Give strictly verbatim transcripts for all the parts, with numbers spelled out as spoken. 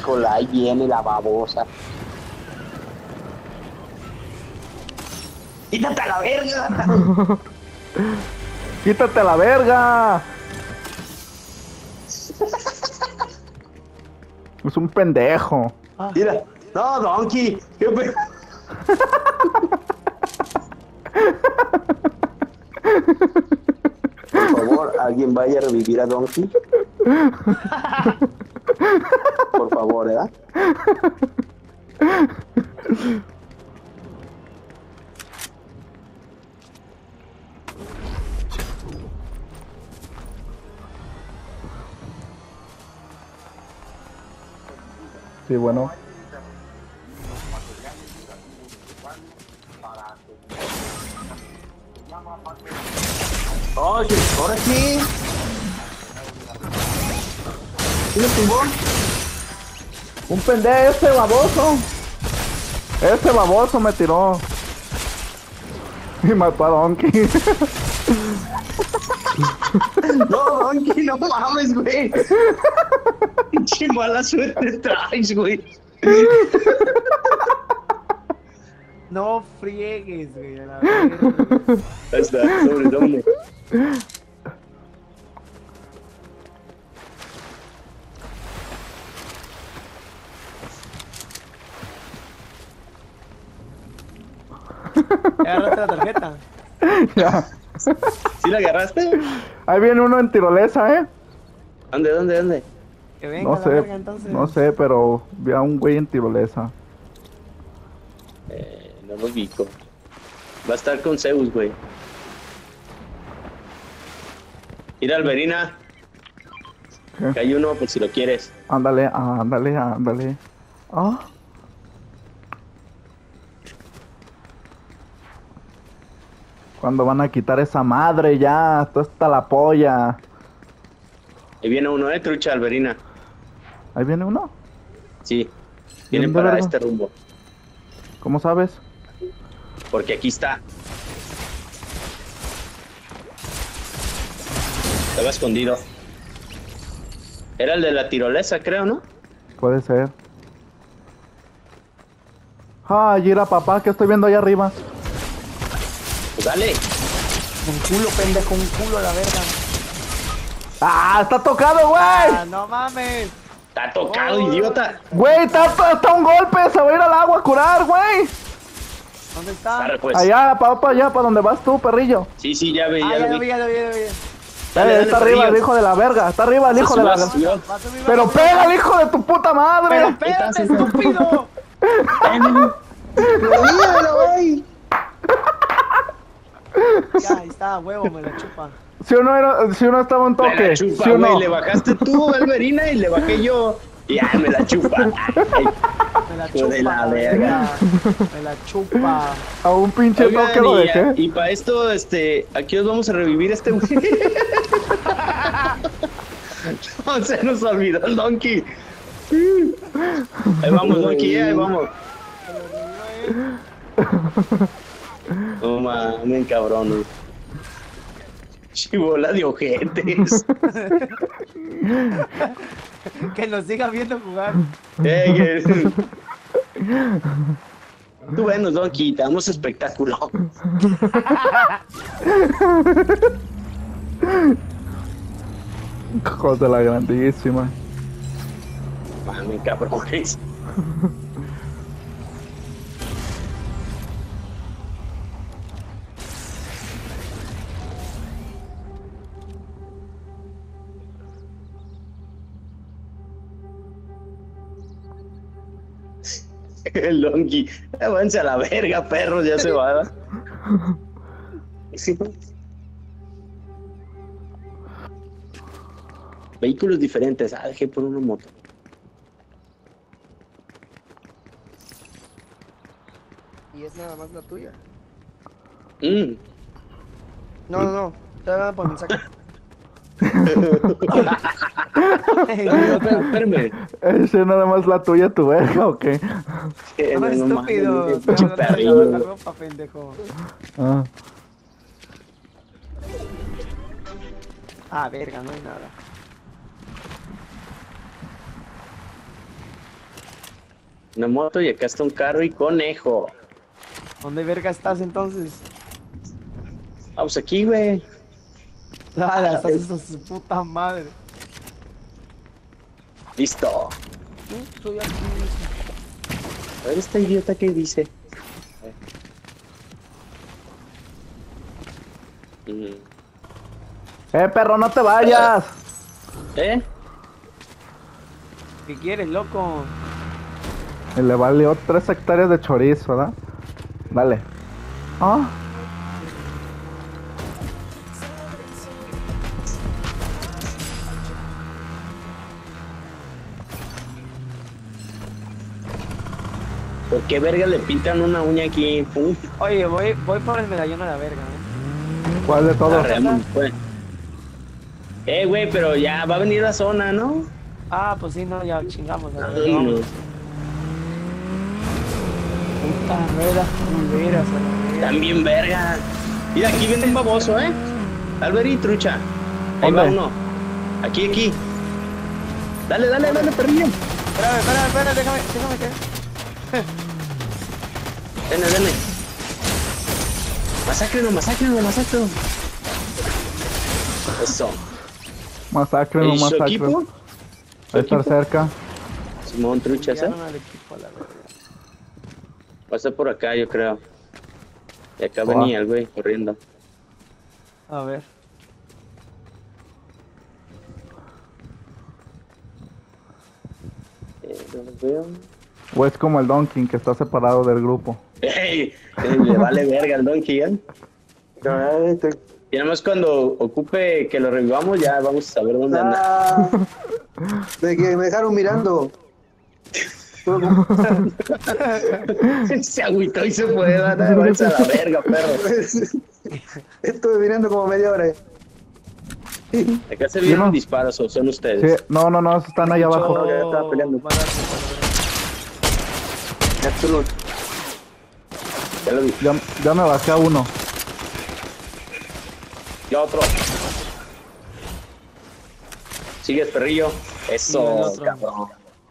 Híjole, ahí viene la babosa. ¡Quítate a la verga! ¡Quítate a la verga! Es un pendejo. Mira, no, Donkey. ¿Qué pe... Por favor, alguien vaya a revivir a Donkey. Por favor, ¿verdad? Sí, bueno. Oh, ahora sí. ¿Sí lo tumbó? Un pendejo, ese baboso. Ese baboso me tiró. Y mató a Donkey. No, Donkey, no mames, güey. Qué mala suerte traes, güey. No friegues, güey, a la verga. Ahí está, sobre, sobre. Agarraste la tarjeta. Ya. ¿Sí la agarraste? Ahí viene uno en tirolesa, ¿eh? ¿Dónde, dónde, dónde? Que venga No la sé, verga entonces. no sé, pero vi a un güey en tirolesa. Eh, no lo ubico. Va a estar con Zeus, güey. Mira, Alberina. ¿Qué? Que hay uno por si lo quieres. Ándale, ándale, ándale. Ah. ¿Cuándo van a quitar esa madre ya? Esto está la polla. Ahí viene uno, eh, trucha, Alberina. ¿Ahí viene uno? Sí. Vienen ¿Dónde, para verga? este rumbo. ¿Cómo sabes? Porque aquí está. Estaba escondido. Era el de la tirolesa, creo, ¿no? Puede ser. Ah, Gira, papá, que estoy viendo allá arriba. Pues dale. Un culo, pendejo, un culo a la verga. ¡Ah, está tocado, güey! Ah, no mames. Está tocado, Oh. idiota. Güey, está, está un golpe, se va a ir al agua a curar, güey. ¿Dónde está? Arre, pues. Allá, pa, para allá, para donde vas tú, perrillo. Sí, sí, ya ve, Ah, ya ya lo lo vi, vi. ya lo vi, ya lo vi. Dale, Eh, dale, está arriba perrillo. el hijo de la verga, está arriba el hijo Se de la subió, verga. se subió. Va a subir, va a Pero subir. pega al hijo de tu puta madre. Pero Ahí está, espérate, sí está. estúpido. Ya, ahí está, huevo, me la chupa. Si uno, era, si uno estaba un Me la toque, chupa, si güey. uno. Le bajaste tú, Alberina, y le bajé yo. Y ya, me la chupa. Ay, Me la hijo chupa. de la verga. Me la chupa. A un pinche Oigan, toque lo y, dejé. y para esto, este, aquí os vamos a revivir este güey. No, se nos olvidó el Donkey. Ahí vamos, Donkey, ahí vamos. No mames, cabrón. güey. Chibola de ojetes. Que nos siga viendo jugar. Eh, que- Tú bueno, Donkey, te damos espectáculo. Hijos de la grandísima. Mami, cabrones. El Donkey, avance a la verga, perros, ya se va. ¿verdad? Sí. Vehículos diferentes, ah, dejé por una moto. Y es nada más la tuya. Mm. No, no, no. Te voy a poner mensaje. Espérame, espérame. ¿Ese nada más la tuya, tu verga o qué? Eh, No, no, no estúpido. mames, Estoy pinche hablando de lavar perrillo. la ropa, pendejo. Ah. Ah, verga, no hay nada. Una moto y acá está un carro y conejo. ¿Dónde verga estás entonces? Vamos aquí, güey. Dale, estás hasta su puta madre. Listo. Sí, estoy aquí. A ver esta idiota que dice. Mm. Eh, perro, no te vayas. ¿Eh? ¿Qué quieres, loco? Y le valió tres hectáreas de chorizo, ¿verdad? Dale. Ah. ¿Por qué verga le pintan una uña aquí? Pum. Oye, voy, voy por el medallón a la verga, ¿eh? ¿Cuál de todos? Arreamos, pues. Eh, güey, pero ya va a venir la zona, ¿no? Ah, pues sí, no, ya chingamos. A la verga, Ay, no. vamos. Putas ruedas culeras, a la verga. También verga. Mira, aquí viene un baboso, ¿eh? Albert y trucha. Ahí va ¿Dónde? uno. Aquí, aquí. Dale, dale, dale, perrillo. Espérame, espérame, espérame, déjame, déjame que. Dale, dale. Masácrenlo, masácrenlo, masácrenlo. Eso. Masacre, no ¿Y su masacre. equipo? ¿Su Ahí está equipo? cerca. Simón truchas, ¿eh? Enviaron al equipo a la verga. Pasa por acá, yo creo. Y acá Ah. venía el güey corriendo. A ver. Eh, no los veo. O es como el Donkey que está separado del grupo. Ey, eh, le vale verga al Donkey, ¿eh? Y nada más cuando ocupe que lo revivamos, ya vamos a saber dónde anda. Ah, de que me dejaron mirando. Se agüitó y se fue, van a llevarse a la verga, perro. Estuve mirando como media hora. Acá se vieron no. disparos, o son Sí, ustedes. no, no, no, están ahí abajo. No, ya estaba peleando. Van a dar- van a Absoluto. Ya lo vi. Ya, ya me bajé a uno. Y otro. Sigue el perrillo. Y el Eso, otro. cabrón.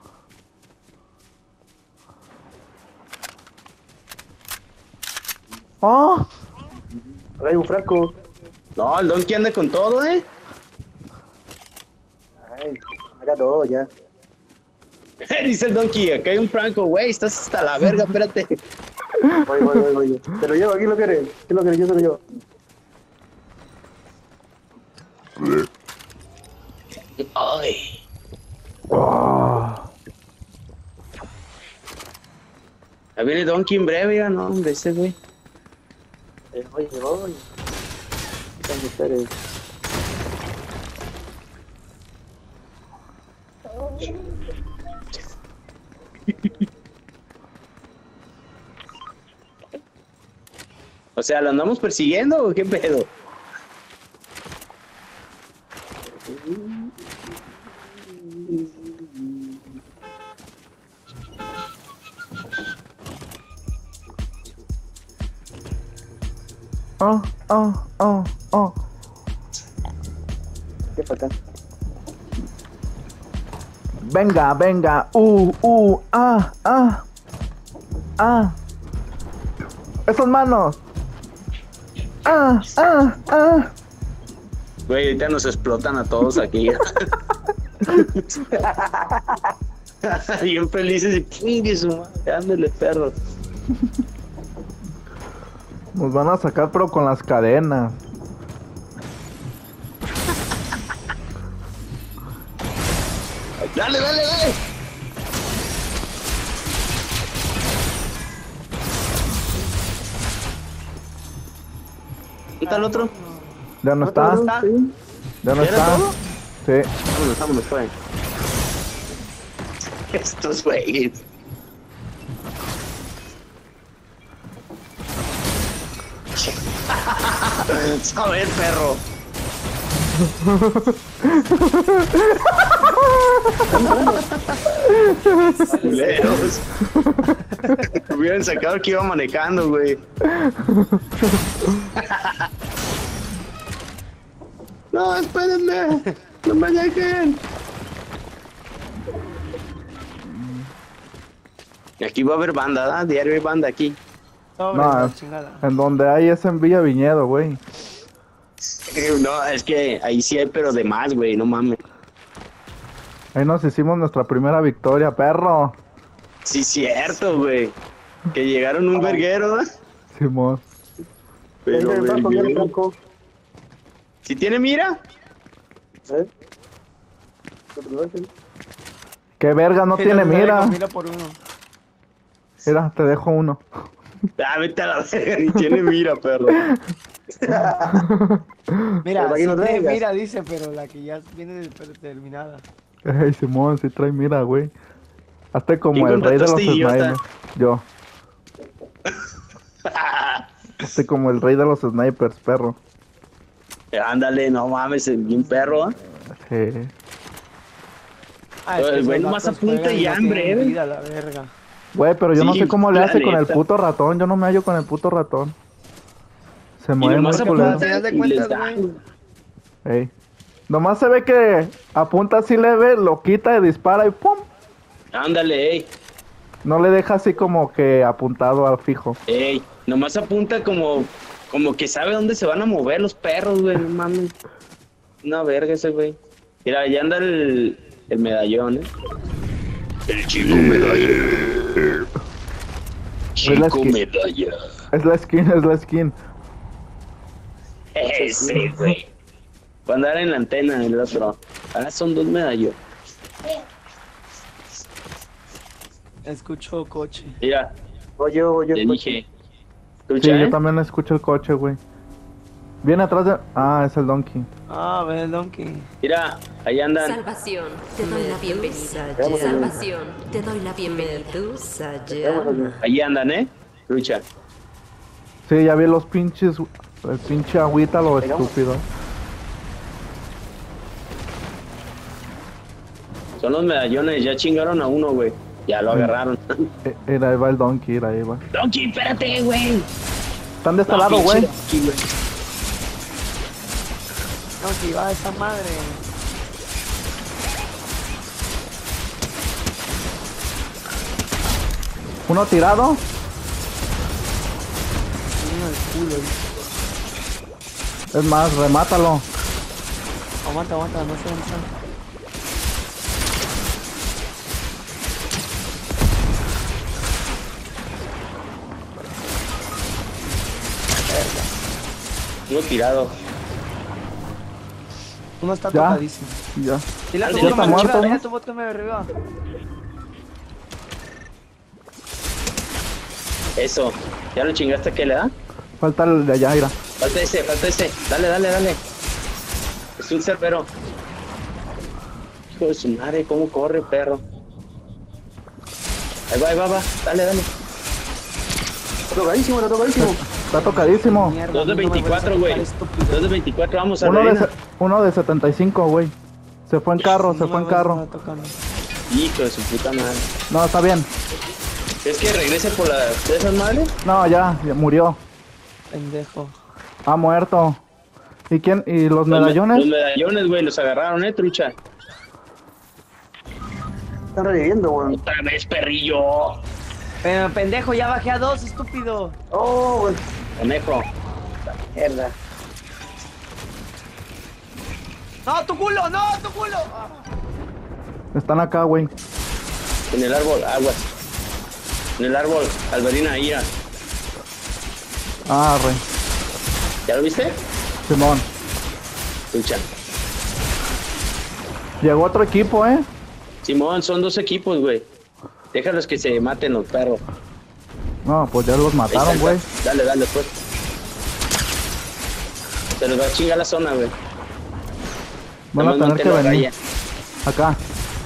¡Oh! Acá hay un Franco. No, el Donkey anda con todo, ¿eh? Ay, acá todo ya. Dice el Donkey, acá hay un Franco, güey, estás hasta la verga, espérate. Voy, voy, voy, voy. Te lo llevo, aquí lo querés. ¿Qué lo querés? Yo te lo llevo. Ay. Oh. Ahí viene Donkey en breve, ya no, hombre, ese güey. Eh, Voy, voy. ¿Dónde esperes? O sea, ¿lo andamos persiguiendo o qué pedo? Oh, oh, oh, oh. ¿Qué para acá? Venga, venga. Uh, uh, ah, ah. Ah. Esas manos. Ah, ah, ah. Güey, ahorita nos explotan a todos aquí. Bien felices y pingue su madre, ándale, perros. Nos van a sacar, pero con las cadenas. Dale, dale, dale. ¿Dónde está el otro? ¿Ya no está? está? ¿Ya no ¿Ya era está? todo? Sí. Vámonos, vámonos, pues. Estos güeyes. A ver, perro. Culeros. Hubieran sacado que iba manejando, güey. No, espérenme. No me dejen. Aquí va a haber banda, ¿verdad? Diario hay banda aquí. Sobre No, la es- chingada. En donde hay es en Villa Viñedo, güey. No, es que ahí sí hay, pero de más, güey, no mames. Ahí nos hicimos nuestra primera victoria, perro. Sí, cierto, güey. Que llegaron un verguero, ¿verdad? Simón. Pero, Viene el Franco, viene el verguero. Franco. ¿Sí tiene mira? ¿Eh? Qué verga, no tiene mira. Mira por uno. Mira, te dejo uno. Ah, vete a la verga, ni tiene mira, perro. Mira, Pero aquí sí no tiene traigas. mira, dice, pero la que ya viene determinada. Ey, Simón, sí trae mira, güey. Hazte como ¿Quién el rey de los contrataste, idiota? snipers. Yo. Hazte como el rey de los snipers, perro. Ándale, no mames, bien perro, ¿eh? Sí. Ah, El esos güey nomás vatos apunta juegan y ya, tienen hombre. vida, la verga. Güey, pero yo no Sí, sé cómo le la hace con el neta. puto ratón. Yo no me hallo con el puto ratón. Se Y mueve muy nomás culero. Al final de apunta y les cuentas, da. güey. Ey. Nomás se ve que apunta así leve, lo quita y dispara y ¡pum! Ándale, ey, No le deja así como que apuntado al fijo. ey. Nomás apunta como, como que sabe dónde se van a mover los perros, güey, no mames. Una verga ese, güey. Mira, allá anda el, el medallón, ¿eh? El chico medalla. Es la Chico skin. medalla. Es la skin, es la skin. Ese, güey. Va a andar en la antena el otro. Ahora son dos medallones. Escucho coche. Mira, Oye, oye, te dije. Sí, Escucha, yo ¿eh? también escucho el coche, güey. Viene atrás de... Ah, es el donkey. Ah, ve el donkey. Mira, ahí andan. Salvación, te doy la bienvenida. Medusa, Salvación, te doy la bienvenida. Medusa, llama. Ahí andan, ¿eh? Escucha. Sí, ya vi los pinches... El pinche agüita, lo Llegamos. estúpido. Son los medallones, ya chingaron a uno, güey. Ya lo agarraron. Eh, Mira, ahí va el donkey, mira, ahí va. Donkey, espérate, güey. Están de este No, lado, pinche güey. Donkey, güey. Donkey, va esa madre. Uno tirado. Tiene el culo. Es más, remátalo. Aguanta, aguanta, no sé dónde está. Uno tirado. Uno está Ya. tocadísimo. Ya. Dile a tu Ya botón está arriba, muerto, dile ¿no? a tu botón arriba. Eso. ¿Ya lo chingaste que le da? Falta el de allá, mira. Falta ese, falta ese. Dale, dale, dale. Es un cerbero. Hijo de su madre, cómo corre, perro. Ahí va, ahí va, va. Dale, dale. Está tocadísimo, está tocadísimo. Está tocadísimo. Mierda, Dos de a mí no me vuelvas a veinticuatro, güey. tocar, estúpido. Dos de veinticuatro, vamos a Uno de, arena. se- uno de setenta y cinco, güey. Se fue en carro, se No fue me en vuelvas carro. a tocar. Hijo de su puta madre. No, está bien. ¿Es que regrese por la de esas madres? No, ya, ya murió. Pendejo. Ha muerto. ¿Y quién? ¿Y los Los me- medallones? Los medallones, güey, los agarraron, eh, trucha. Están reviviendo, weón. Otra vez, perrillo. Pero pendejo, ya bajé a dos, estúpido. Oh, weón. Conejo. Mierda. No, tu culo, no, tu culo. Ah. Están acá, güey. En el árbol, aguas. En el árbol, Alberina, ira. Ah, re. ¿Ya lo viste? Simón. Trucha. Llegó otro equipo, ¿eh? Simón, son dos equipos, güey. Déjalos que se maten los perros. No, pues ya los Ahí mataron, está, güey. Dale, dale, pues. Se les va a chingar la zona, güey. Van a Nomás tener que manténlo a venir. raya. Acá.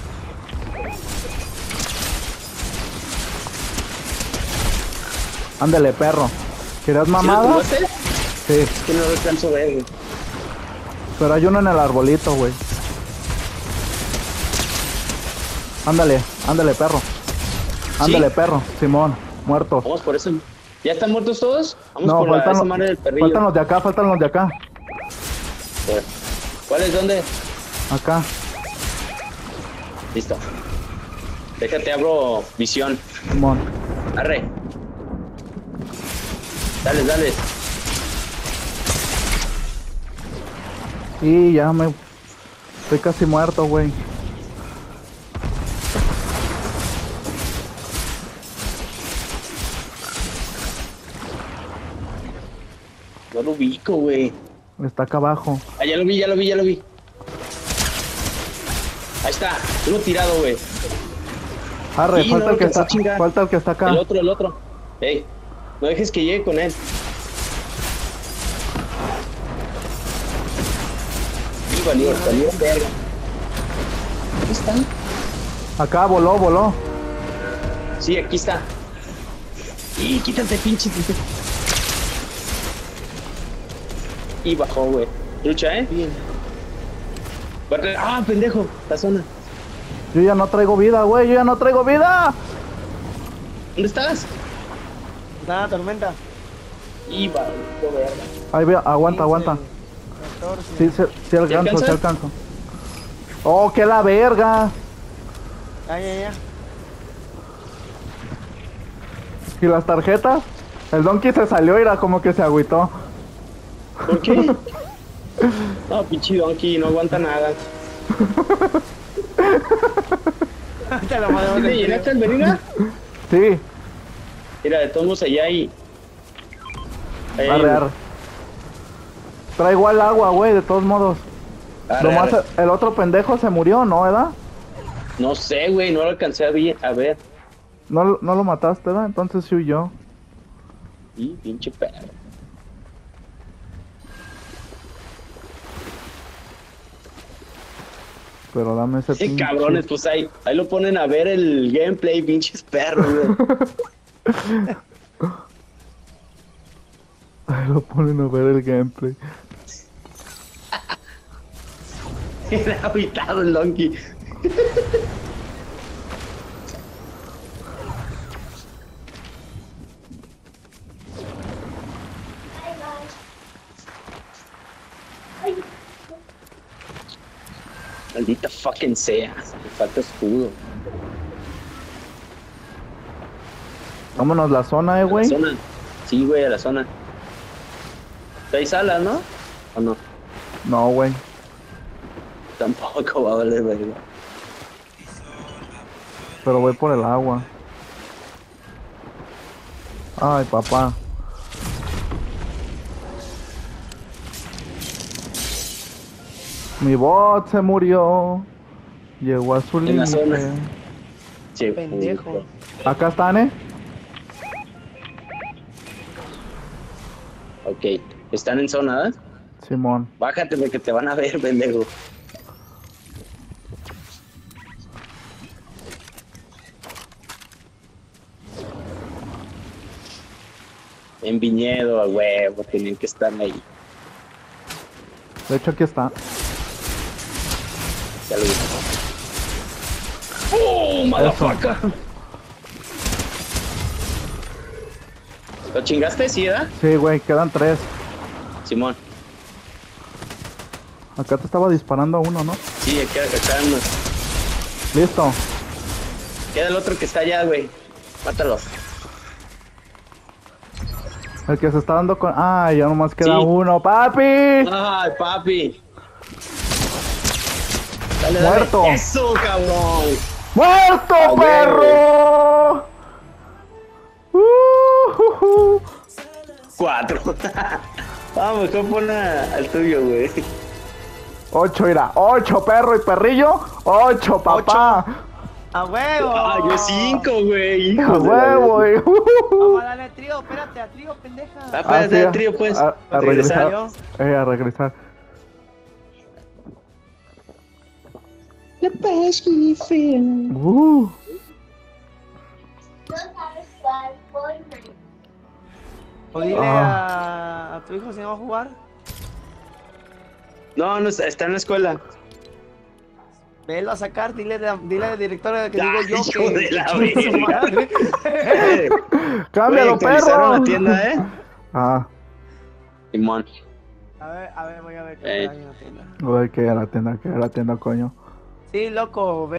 Ándale, perro. ¿Querías ¿Sí lo mamada? tumbaste? Sí, Es que no lo alcanzo a ver, güey. pero hay uno en el arbolito, güey. Ándale, ándale, perro. Ándale, perro. Simón, muerto. Vamos por eso. ¿Ya están muertos todos? Vamos No, por la, faltan, esa los- madre del perrillo. faltan los de acá, faltan los de acá. Pues, ¿cuál es? ¿Dónde? Acá. Listo. Déjate, abro visión. Simón. Arre. Dale, dale. Y ya me... Estoy casi muerto, güey. No lo ubico, güey. Está acá abajo. Ah, ya lo vi, ya lo vi, ya lo vi. Ahí está, uno tirado, güey. Arre, Sí, falta, no, el que alcanzó está, a chingar. falta el que está acá. El otro, el otro. Ey, no dejes que llegue con él. Y valió, valió verga. ¿Dónde está? Acá voló, voló. Sí, aquí está. Y quítate, pinche. Tito. Y bajó, güey. Lucha, ¿eh? Bien. Ah, pendejo, la zona. Yo ya no traigo vida, güey. Yo ya no traigo vida. ¿Dónde estás? Nada, tormenta. Y valió verga. Ahí ve, aguanta, aguanta. catorce. Sí, sí, sí alcanzo, alcanza? sí alcanzo. Oh, que la verga. Ya, ya, ya. ¿Y las tarjetas? El Donkey se salió y era como que se agüitó. ¿Por qué? No, pinche donkey, no aguanta nada. Te lo mandamos ¿Sí ¿Te del llenaste el venida? Sí, Mira, de todos modos allá hay... Ahí hay- arre, arre. Traigo al agua, güey, de todos modos. arre, Nomás arre. el otro pendejo se murió, ¿no, verdad? No sé, güey, no lo alcancé a, vi- a ver. No, no lo mataste, ¿verdad? Entonces sí huyó. Y pinche perro. Pero dame ese Qué pinche... cabrones, pues ahí, ahí lo ponen a ver el gameplay, pinches perros, güey. Ahí lo ponen a ver el gameplay. Era habitado el donkey. Maldita fucking sea, me falta escudo. Vámonos la zona, eh, A la güey. zona. Sí, güey, a la zona. Hay salas, ¿no? ¿O no? No, güey. Tampoco va a valer verga. Pero voy por el agua. Ay, papá. Mi bot se murió. Llegó a su En la límite. zona. Che, Pendejo. puto. Acá están, eh. Ok, están en zona, ¿eh? Simón. Bájate porque te van a ver, pendejo. En viñedo, a huevo, tenían que estar ahí. De hecho, aquí está. Ya lo vi. ¡Oh, motherfucker! ¿Lo chingaste, sí, ¿verdad? Sí, güey, quedan tres. Simón. Acá te estaba disparando a uno, ¿no? Sí, acá, acá uno. Listo. Queda el otro que está allá, güey. Mátalo. El que se está dando con... Ah, ya nomás queda Sí. uno. ¡Papi! ¡Ay, papi! Dale, dale. Muerto. ¡Eso, cabrón! ¡Muerto, Ah, güey, perro! Uh, uh, uh. Cuatro. Vamos, mejor pon a- al tuyo, güey. Ocho, mira. Ocho, perro y perrillo. Ocho, papá. ¡A huevo! Ah, yo cinco, güey. A hijos de la huevo, güey. Uh, uh. Vamos a darle trío, espérate, a trío, pendeja. Ah, Ah, espérate, sí, el trío, pues. A, a Regresar. regresar. Eh, a regresar. Uh. O dile Ah. a, a tu hijo si no va a jugar. No, no está, está en la escuela. Velo a sacar, dile, de- dile al director que Ay, digo yo hijo que... de la chingue su verga. madre. Güey, ¡Cámbialo, actualizaron perro! la tienda, ¿eh? Ah, Simón. A ver, a ver, voy a ver qué Eh. hay en la tienda. voy que ir a la tienda, que ir a la tienda, coño. Sí, loco, ve.